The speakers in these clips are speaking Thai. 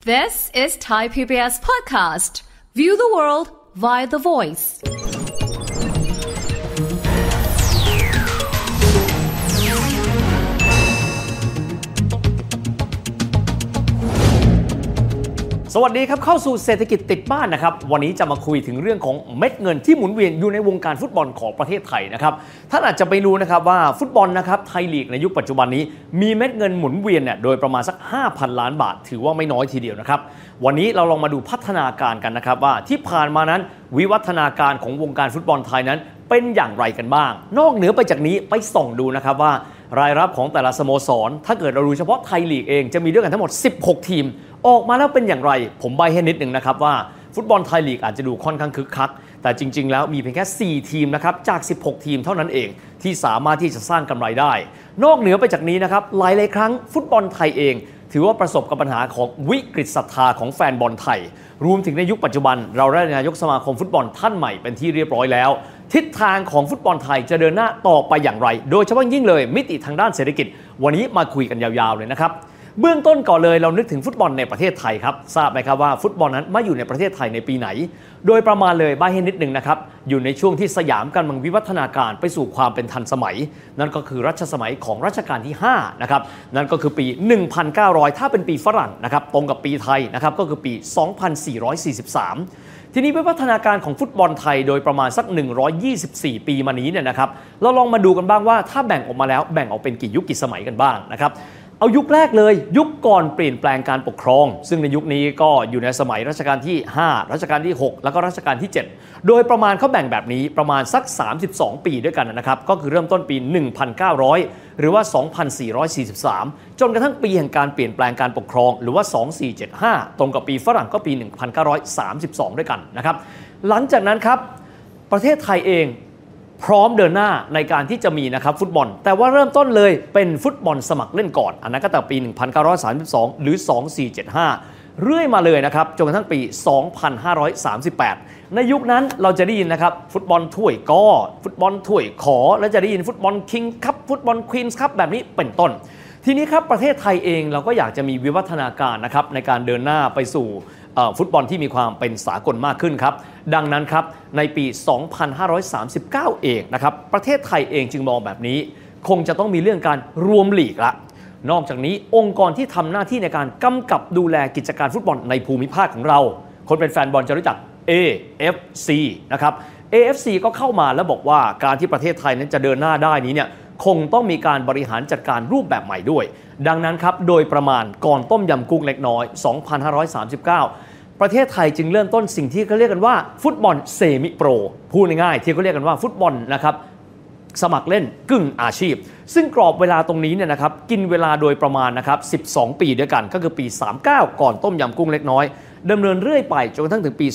This is Thai PBS podcast. View the world via the voice. สวัสดีครับเข้าสู่เศรษฐกิจติดบ้านนะครับวันนี้จะมาคุยถึงเรื่องของเม็ดเงินที่หมุนเวียนอยู่ในวงการฟุตบอลของประเทศไทยนะครับท่านอาจจะไปรู้นะครับว่าฟุตบอลนะครับไทยลีกในยุคปัจจุบันนี้มีเม็ดเงินหมุนเวียนเนี่ยโดยประมาณสัก 5,000 ล้านบาทถือว่าไม่น้อยทีเดียวนะครับวันนี้เราลองมาดูพัฒนาการกันนะครับว่าที่ผ่านมานั้นวิวัฒนาการของวงการฟุตบอลไทยนั้นเป็นอย่างไรกันบ้างนอกเหนือไปจากนี้ไปส่องดูนะครับว่ารายรับของแต่ละสโมสรถ้าเกิดเราดูเฉพาะไทยลีกเองจะมีด้วยกันทั้งหมด16ทีมออกมาแล้วเป็นอย่างไรผมใบ้ให้นิดนึงนะครับว่าฟุตบอลไทยลีกอาจจะดูค่อนข้างคึกคักแต่จริงๆแล้วมีเพียงแค่4ทีมนะครับจาก16ทีมเท่านั้นเองที่สามารถที่จะสร้างกำไรได้นอกเหนือไปจากนี้นะครับหลายๆครั้งฟุตบอลไทยเองถือว่าประสบกับปัญหาของวิกฤตศรัทธาของแฟนบอลไทยรวมถึงในยุคปัจจุบันเราได้นายกสมาคมฟุตบอลท่านใหม่เป็นที่เรียบร้อยแล้วทิศทางของฟุตบอลไทยจะเดินหน้าต่อไปอย่างไรโดยเฉพาะยิ่งเลยมิติทางด้านเศรษฐกิจวันนี้มาคุยกันยาวๆเลยนะครับเบื้องต้นก่อนเลยเรานึกถึงฟุตบอลในประเทศไทยครับทราบไหมครับว่าฟุตบอลนั้นมาอยู่ในประเทศไทยในปีไหนโดยประมาณเลยใบ้ให้นิดนึงนะครับอยู่ในช่วงที่สยามกำลังวิวัฒนาการไปสู่ความเป็นทันสมัยนั่นก็คือรัชสมัยของรัชกาลที่5นะครับนั่นก็คือปี 1900 ถ้าเป็นปีฝรั่งนะครับตรงกับปีไทยนะครับก็คือปี 2443ทีนี้วิวัฒนาการของฟุตบอลไทยโดยประมาณสัก124ปีมานี้เนี่ยนะครับเราลองมาดูกันบ้างว่าถ้าแบ่งออกมาแล้วแบ่งออกเป็นกี่ยุคกี่สมัยกันบ้างนะครับเอายุคแรกเลยยุคก่อนเปลี่ยนแปลงการปกครองซึ่งในยุคนี้ก็อยู่ในสมัยรัชกาลที่5รัชกาลที่6แล้วก็รัชกาลที่7โดยประมาณเขาแบ่งแบบนี้ประมาณสัก32ปีด้วยกันนะครับก็คือเริ่มต้นปี 1900 หรือว่า 2443 จนกระทั่งปีแห่งการเปลี่ยนแปลงการปกครองหรือว่า 2475 ตรงกับปีฝรั่งก็ปี 1932 ด้วยกันนะครับหลังจากนั้นครับประเทศไทยเองพร้อมเดินหน้าในการที่จะมีนะครับฟุตบอลแต่ว่าเริ่มต้นเลยเป็นฟุตบอลสมัครเล่นก่อนอันนั้นก็ตั้งปี 1932 หรือ 2475 เรื่อยมาเลยนะครับจนกระทั่งปี 2538 ในยุคนั้นเราจะได้ยินนะครับฟุตบอลถ้วยกอฟุตบอลถ้วยขอและจะได้ยินฟุตบอลคิงคัพฟุตบอลควีนส์คัพแบบนี้เป็นต้นทีนี้ครับประเทศไทยเองเราก็อยากจะมีวิวัฒนาการนะครับในการเดินหน้าไปสู่ฟุตบอลที่มีความเป็นสากลมากขึ้นครับดังนั้นครับในปี 2539 เองนะครับประเทศไทยเองจึงมองแบบนี้คงจะต้องมีเรื่องการรวมลีกละนอกจากนี้องค์กรที่ทำหน้าที่ในการกำกับดูแลกิจการฟุตบอลในภูมิภาคของเราคนเป็นแฟนบอลจะรู้จัก AFC นะครับ AFC ก็เข้ามาแล้วบอกว่าการที่ประเทศไทยนั้นจะเดินหน้าได้นี้เนี่ยคงต้องมีการบริหารจัดการรูปแบบใหม่ด้วยดังนั้นครับโดยประมาณก่อนต้มยำกุ้งเล็กน้อย 2539 ประเทศไทยจึงเริ่มต้นสิ่งที่เขาเรียกกันว่าฟุตบอลเซมิโปรพูดง่ายๆที่เขาเรียกกันว่าฟุตบอลนะครับสมัครเล่นกึ่งอาชีพซึ่งกรอบเวลาตรงนี้เนี่ยนะครับกินเวลาโดยประมาณนะครับ12 ปีด้วยกันก็คือปี 39 ก่อนต้มยำกุ้งเล็กน้อยดำเนินเรื่อยไปจนกระทั่งถึงปี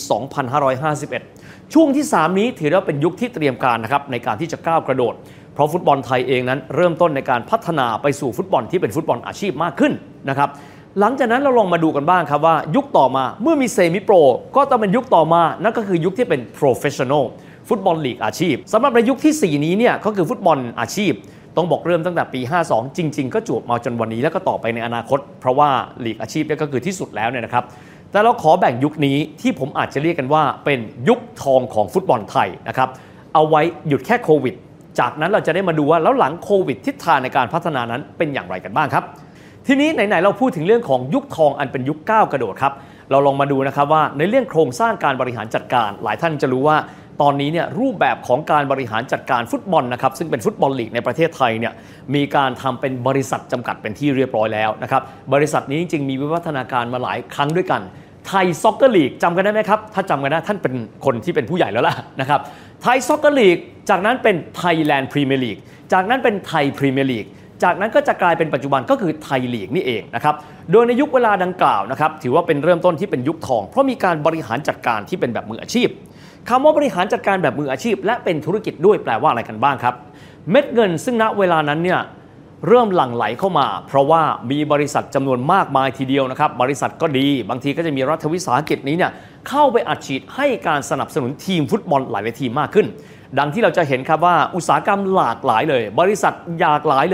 2551 ช่วงที่ 3 นี้ถือว่าเป็นยุคที่เตรียมการนะครับในการที่จะก้าวกระโดดเพราะฟุตบอลไทยเองนั้นเริ่มต้นในการพัฒนาไปสู่ฟุตบอลที่เป็นฟุตบอลอาชีพมากขึ้นนะครับหลังจากนั้นเราลองมาดูกันบ้างครับว่ายุคต่อมาเมื่อมีเซมิโปรก็ต้องเป็นยุคต่อมานั่นก็คือยุคที่เป็นโปรเฟชชั่นอลฟุตบอลลีกอาชีพสำหรับในยุคที่ 4 นี้เนี่ยก็คือฟุตบอลอาชีพต้องบอกเริ่มตั้งแต่ปี 52 จริงๆก็จวบมาจนวันนี้แล้วก็ต่อไปในอนาคตเพราะว่าลีกอาชีพเนี่ยก็คือที่สุดแล้วเนี่ยนะครับแต่เราขอแบ่งยุคนี้ที่ผมอาจจะเรียกกันว่าเป็นยุคทองของฟุตบอลไทยนะครับเอาไว้หยุดแค่โควิดจากนั้นเราจะได้มาดูว่าแล้วหลังโควิดทิศทางในการพัฒนานั้นเป็นอย่างไรกันบ้างครับทีนี้ไหนๆเราพูดถึงเรื่องของยุคทองอันเป็นยุคก้าวกระโดดครับเราลองมาดูนะครับว่าในเรื่องโครงสร้างการบริหารจัดการหลายท่านจะรู้ว่าตอนนี้เนี่ยรูปแบบของการบริหารจัดการฟุตบอลนะครับซึ่งเป็นฟุตบอลลีกในประเทศไทยเนี่ยมีการทำเป็นบริษัทจำกัดเป็นที่เรียบร้อยแล้วนะครับบริษัทนี้จริงๆมีวิวัฒนาการมาหลายครั้งด้วยกันไทยซ็อกเกอร์ลีกจำกันได้ไหมครับถ้าจำกันได้ท่านเป็นคนที่เป็นผู้ใหญ่แล้วล่ะนะครับไทยซ็อกเกอร์ลีกจากนั้นเป็นไทยแลนด์พรีเมียร์ลีกจากนั้นเป็นไทยพรีเมียร์ลีกจากนั้นก็จะกลายเป็นปัจจุบันก็คือไทยลีกนี่เองนะครับโดยในยุคเวลาดังกล่าวนะครับถือว่าเป็นเริ่มต้นที่เป็นยุคทองเพราะมีการบริหารจัดการที่เป็นแบบมืออาชีพคำว่าบริหารจัดการแบบมืออาชีพและเป็นธุรกิจด้วยแปลว่าอะไรกันบ้างครับเม็ดเงินซึ่งณเวลานั้นเนี่ยเริ่มหลั่งไหลเข้ามาเพราะว่ามีบริษัทจำนวนมากมายทีเดียวนะครับบริษัทก็ดีบางทีก็จะมีรัฐวิสาหกิจนี้เนี่ยเข้าไปอัดฉีดให้การสนับสนุนทีมฟุตบอลหลายๆทีมมากขึ้นดังที่เราจะเห็นครับว่าอุตสาหกรรมหลากหลายเลยบริษัทหลากหลายเลย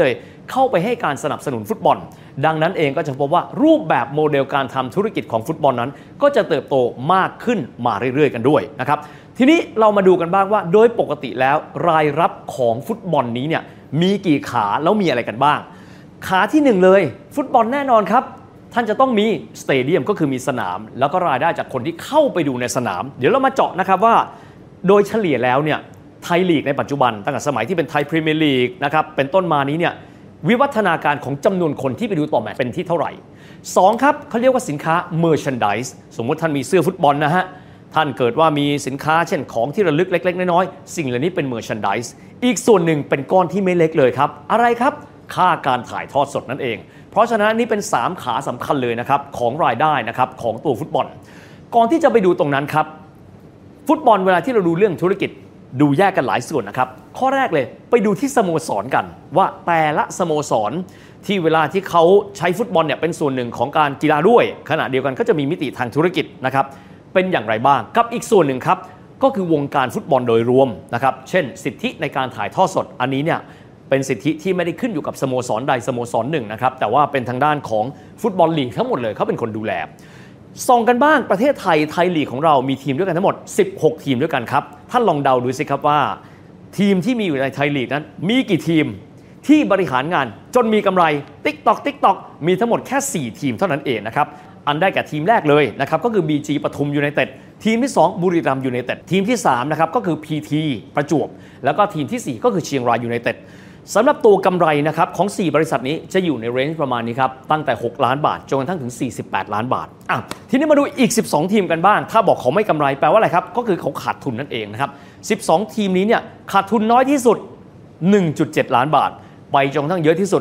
เข้าไปให้การสนับสนุนฟุตบอลดังนั้นเองก็จะพบว่ารูปแบบโมเดลการทำธุรกิจของฟุตบอลนั้นก็จะเติบโตมากขึ้นมาเรื่อยๆกันด้วยนะครับทีนี้เรามาดูกันบ้างว่าโดยปกติแล้วรายรับของฟุตบอลนี้เนี่ยมีกี่ขาแล้วมีอะไรกันบ้างขาที่1เลยฟุตบอลแน่นอนครับท่านจะต้องมีสเตเดียมก็คือมีสนามแล้วก็รายได้จากคนที่เข้าไปดูในสนามเดี๋ยวเรามาเจาะนะครับว่าโดยเฉลี่ยแล้วเนี่ยไทยลีกในปัจจุบันตั้งแต่สมัยที่เป็นไทยพรีเมียร์ลีกนะครับเป็นต้นมานี้เนี่ยวิวัฒนาการของจำนวนคนที่ไปดูต่อแมตช์เป็นที่เท่าไหร่2ครับเขาเรียกว่าสินค้า merchandise สมมติท่านมีเสื้อฟุตบอลนะฮะท่านเกิดว่ามีสินค้าเช่นของที่ระลึกเล็กๆน้อยๆสิ่งเหล่านี้เป็น merchandise อีกส่วนหนึ่งเป็นก้อนที่ไม่เล็กเลยครับอะไรครับค่าการถ่ายทอดสดนั่นเองเพราะฉะนั้นนี่เป็น3ขาสำคัญเลยนะครับของรายได้นะครับของตัวฟุตบอลก่อนที่จะไปดูตรงนั้นครับฟุตบอลเวลาที่เราดูเรื่องธุรกิจดูแยกกันหลายส่วนนะครับข้อแรกเลยไปดูที่สโมสรกันว่าแต่ละสโมสรที่เวลาที่เขาใช้ฟุตบอลเนี่ยเป็นส่วนหนึ่งของการกีฬาด้วยขณะเดียวกันก็จะมีมิติทางธุรกิจนะครับเป็นอย่างไรบ้างกับอีกส่วนหนึ่งครับก็คือวงการฟุตบอลโดยรวมนะครับเช่นสิทธิในการถ่ายทอดสดอันนี้เนี่ยเป็นสิทธิที่ไม่ได้ขึ้นอยู่กับสโมสรใดสโมสรหนึ่งนะครับแต่ว่าเป็นทางด้านของฟุตบอลลีกทั้งหมดเลยเขาเป็นคนดูแลส่องกันบ้างประเทศไทยลีกของเรามีทีมด้วยกันทั้งหมด16ทีมด้วยกันครับท่านลองเดาดูสิครับว่าทีมที่มีอยู่ในไทยลีกนั้นมีกี่ทีมที่บริหารงานจนมีกำไรติ๊กตอกมีทั้งหมดแค่4ทีมเท่านั้นเองนะครับอันได้แก่ทีมแรกเลยนะครับก็คือ BG ปทุมยูไนเต็ดทีมที่2บุรีรัมย์ยูไนเต็ดทีมที่3นะครับก็คือ PT ประจวบแล้วก็ทีมที่4ก็คือเชียงรายยูไนเต็ดสำหรับตัวกำไรนะครับของ4บริษัทนี้จะอยู่ในเรนจ์ประมาณนี้ครับตั้งแต่6ล้านบาทจนกระทั่งถึง48ล้านบาททีนี้มาดูอีก12ทีมกันบ้างถ้าบอกเขาไม่กำไรแปลว่าอะไรครับก็คือเขาขาดทุนนั่นเองนะครับ12ทีมนี้เนี่ยขาดทุนน้อยที่สุด 1.7 ล้านบาทไปจนกระทั่งเยอะที่สุด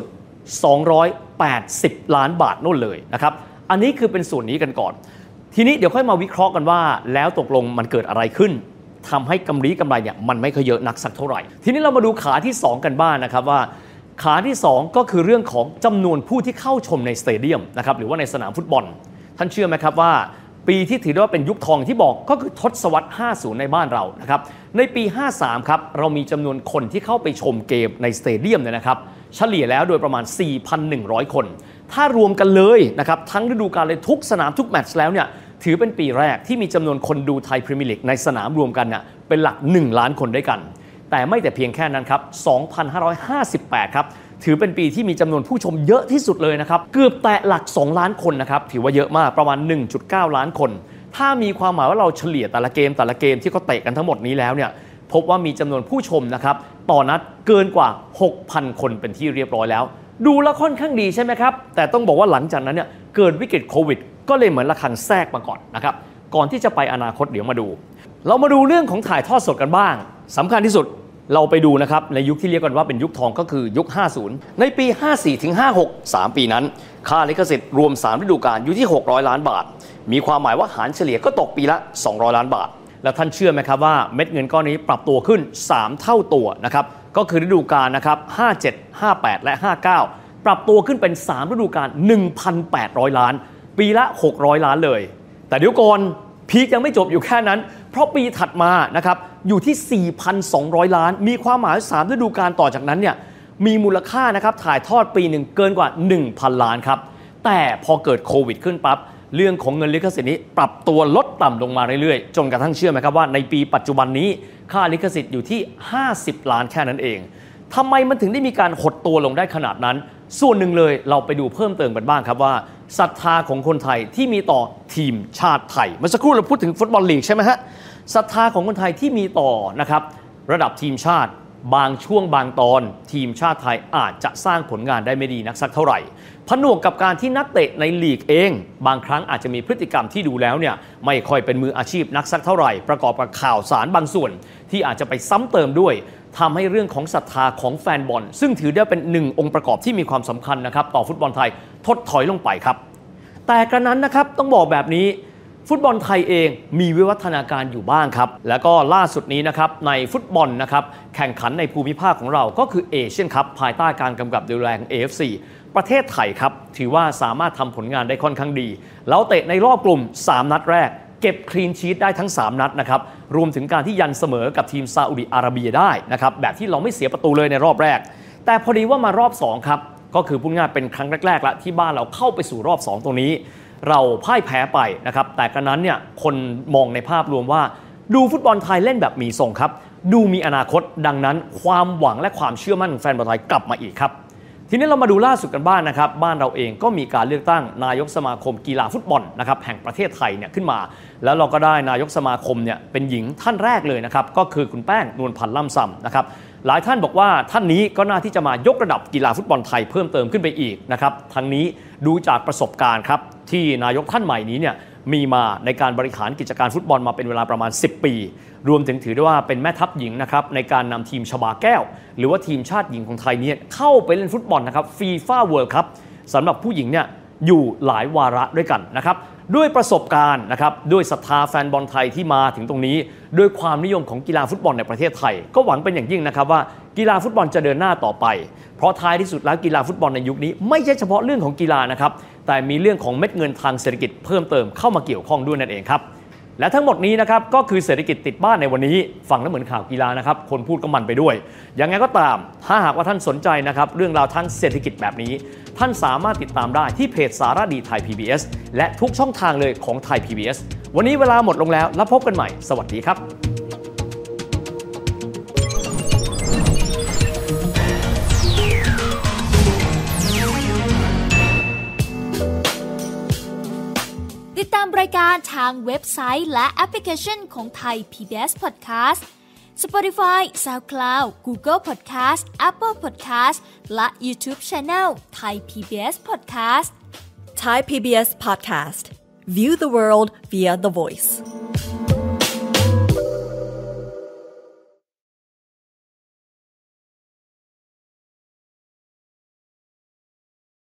280ล้านบาทนู่นเลยนะครับอันนี้คือเป็นส่วนนี้กันก่อนทีนี้เดี๋ยวค่อยมาวิเคราะห์กันว่าแล้วตกลงมันเกิดอะไรขึ้นทำให้กำไรเนี่ยมันไม่ค่อยเยอะนักสักเท่าไหร่ทีนี้เรามาดูขาที่2กันบ้างนะครับว่าขาที่2ก็คือเรื่องของจำนวนผู้ที่เข้าชมในสเตเดียมนะครับหรือว่าในสนามฟุตบอลท่านเชื่อไหมครับว่าปีที่ถือได้ว่าเป็นยุคทองที่บอกก็คือทศวรรษ50ในบ้านเรานะครับในปี53ครับเรามีจำนวนคนที่เข้าไปชมเกมในสเตเดียมเนี่ยนะครับเฉลี่ยแล้วโดยประมาณ 4,100 คนถ้ารวมกันเลยนะครับทั้งฤดูกาลเลยทุกสนามทุกแมตช์แล้วเนี่ยถือเป็นปีแรกที่มีจำนวนคนดูไทยพรีเมียร์ลีกในสนามรวมกันเนี่ยเป็นหลัก1ล้านคนด้วยกันแต่ไม่แต่เพียงแค่นั้นครับ2558ครับถือเป็นปีที่มีจำนวนผู้ชมเยอะที่สุดเลยนะครับเกือบแตะหลัก2ล้านคนนะครับถือว่าเยอะมากประมาณ 1.9 ล้านคนถ้ามีความหมายว่าเราเฉลี่ยแต่ละเกมที่เขาเตะกันทั้งหมดนี้แล้วเนี่ยพบว่ามีจำนวนผู้ชมนะครับต่อนัดเกินกว่า 6,000 คนเป็นที่เรียบร้อยแล้วดูแล้วค่อนข้างดีใช่ไหมครับแต่ต้องบอกว่าหลังจากนั้นเนี่ยเกิดวิกฤตโควิดก็เลยเหมือนระฆังแทรกมาก่อนนะครับก่อนที่จะไปอนาคตเดี๋ยวมาดูเรามาดูเรื่องของถ่ายทอดสดกันบ้างสำคัญที่สุดเราไปดูนะครับในยุคที่เรียกกันว่าเป็นยุคทองก็คือยุค50ในปี54ถึง56 3ปีนั้นค่าลิขสิทธิ์รวม3ฤดูกาลอยู่ที่600ล้านบาทมีความหมายว่าหารเฉลี่ยก็ตกปีละ200ล้านบาทแล้วท่านเชื่อไหมครับว่าเม็ดเงินก้อนนี้ปรับตัวขึ้น3เท่าตัวนะครับก็คือฤดูกาลนะครับ57 58และ59ปรับตัวขึ้นเป็น3ฤดูกาล 1,800 ล้านปีละ600ล้านเลยแต่เดี๋ยวก่อนพีคยังไม่จบอยู่แค่นั้นเพราะปีถัดมานะครับอยู่ที่ 4,200 ล้านมีความหมาย3ฤดูกาลต่อจากนั้นเนี่ยมีมูลค่านะครับถ่ายทอดปีหนึ่งเกินกว่า 1,000 ล้านครับแต่พอเกิดโควิดขึ้นปั๊บเรื่องของเงินลิขสิทธิ์นี้ปรับตัวลดต่ำลงมาเรื่อยๆจนกระทั่งเชื่อไหมครับว่าในปีปัจจุบันนี้ค่าลิขสิทธิ์อยู่ที่50ล้านแค่นั้นเองทำไมมันถึงได้มีการหดตัวลงได้ขนาดนั้นส่วนหนึ่งเลยเราไปดูเพิ่มเติมกันบ้างครับว่าศรัทธาของคนไทยที่มีต่อทีมชาติไทยเมื่อสักครู่เราพูดถึงฟุตบอลลีกใช่ไหมฮะศรัทธาของคนไทยที่มีต่อนะครับระดับทีมชาติบางช่วงบางตอนทีมชาติไทยอาจจะสร้างผลงานได้ไม่ดีนักสักเท่าไหร่ผนวกกับการที่นักเตะในลีกเองบางครั้งอาจจะมีพฤติกรรมที่ดูแล้วเนี่ยไม่ค่อยเป็นมืออาชีพนักสักเท่าไหร่ประกอบกับข่าวสารบางส่วนที่อาจจะไปซ้ำเติมด้วยทำให้เรื่องของศรัทธาของแฟนบอลซึ่งถือได้เป็นหนึ่งองค์ประกอบที่มีความสำคัญนะครับต่อฟุตบอลไทยถดถอยลงไปครับแต่กระนั้นนะครับต้องบอกแบบนี้ฟุตบอลไทยเองมีวิวัฒนาการอยู่บ้างครับแล้วก็ล่าสุดนี้นะครับในฟุตบอลนะครับแข่งขันในภูมิภาคของเราก็คือเอเชียนคัพภายใต้การกำกับดูแลของ AFC ประเทศไทยครับถือว่าสามารถทำผลงานได้ค่อนข้างดีแล้วเตะในรอบกลุ่ม3นัดแรกเก็บคลีนชีทได้ทั้ง3นัดนะครับรวมถึงการที่ยันเสมอกับทีมซาอุดิอาระเบียได้นะครับแบบที่เราไม่เสียประตูเลยในรอบแรกแต่พอดีว่ามารอบ2ครับก็คือพูดง่ายเป็นครั้งแรกๆละที่บ้านเราเข้าไปสู่รอบ2ตรงนี้เราพ่ายแพ้ไปนะครับแต่กระนั้นเนี่ยคนมองในภาพรวมว่าดูฟุตบอลไทยเล่นแบบมีทรงครับดูมีอนาคตดังนั้นความหวังและความเชื่อมั่นของแฟนบอลไทยกลับมาอีกครับทีนี้เรามาดูล่าสุดกันบ้าง นะครับบ้านเราเองก็มีการเลือกตั้งนายกสมาคมกีฬาฟุตบอลนะครับแห่งประเทศไทยเนี่ยขึ้นมาแล้วเราก็ได้นายกสมาคมเนี่ยเป็นหญิงท่านแรกเลยนะครับก็คือคุณแป้งนวลพันธ์ล่ำซำนะครับหลายท่านบอกว่าท่านนี้ก็น่าที่จะมายกระดับกีฬาฟุตบอลไทยเพิ่มเติมขึ้นไปอีกนะครับทั้งนี้ดูจากประสบการณ์ครับที่นายกท่านใหม่นี้เนี่ยมีมาในการบริหารกิจการฟุตบอลมาเป็นเวลาประมาณ10 ปีรวมถึงถือได้ว่าเป็นแม่ทัพหญิงนะครับในการนำทีมชบาแก้วหรือว่าทีมชาติหญิงของไทยนี้เข้าไปเล่นฟุตบอลนะครับฟีฟ่าเวิลด์คัพสำหรับผู้หญิงเนี่ยอยู่หลายวาระด้วยกันนะครับด้วยประสบการณ์นะครับด้วยศรัทธาแฟนบอลไทยที่มาถึงตรงนี้ด้วยความนิยมของกีฬาฟุตบอลในประเทศไทยก็หวังเป็นอย่างยิ่งนะครับว่ากีฬาฟุตบอลจะเดินหน้าต่อไปเพราะท้ายที่สุดแล้วกีฬาฟุตบอลในยุคนี้ไม่ใช่เฉพาะเรื่องของกีฬานะครับแต่มีเรื่องของเม็ดเงินทางเศรษฐกิจเพิ่มเติมเข้ามาเกี่ยวข้องด้วยนั่นเองครับและทั้งหมดนี้นะครับก็คือเศรษฐกิจติดบ้านในวันนี้ฟังแล้วเหมือนข่าวกีฬานะครับคนพูดก็มันไปด้วยยังไงก็ตามถ้าหากว่าท่านสนใจนะครับเรื่องราวทางเศรษฐกิจแบบนี้ท่านสามารถติดตามได้ที่เพจสารดีไทย PBS และทุกช่องทางเลยของไทย PBS วันนี้เวลาหมดลงแล้วแล้วพบกันใหม่สวัสดีครับติดตามรายการทางเว็บไซต์และแอปพลิเคชันของไทย PBS Podcast Spotify, SoundCloud, Google Podcast, Apple Podcast และ YouTube Channel Thai PBS Podcast Thai PBS Podcast. View the world via the voice.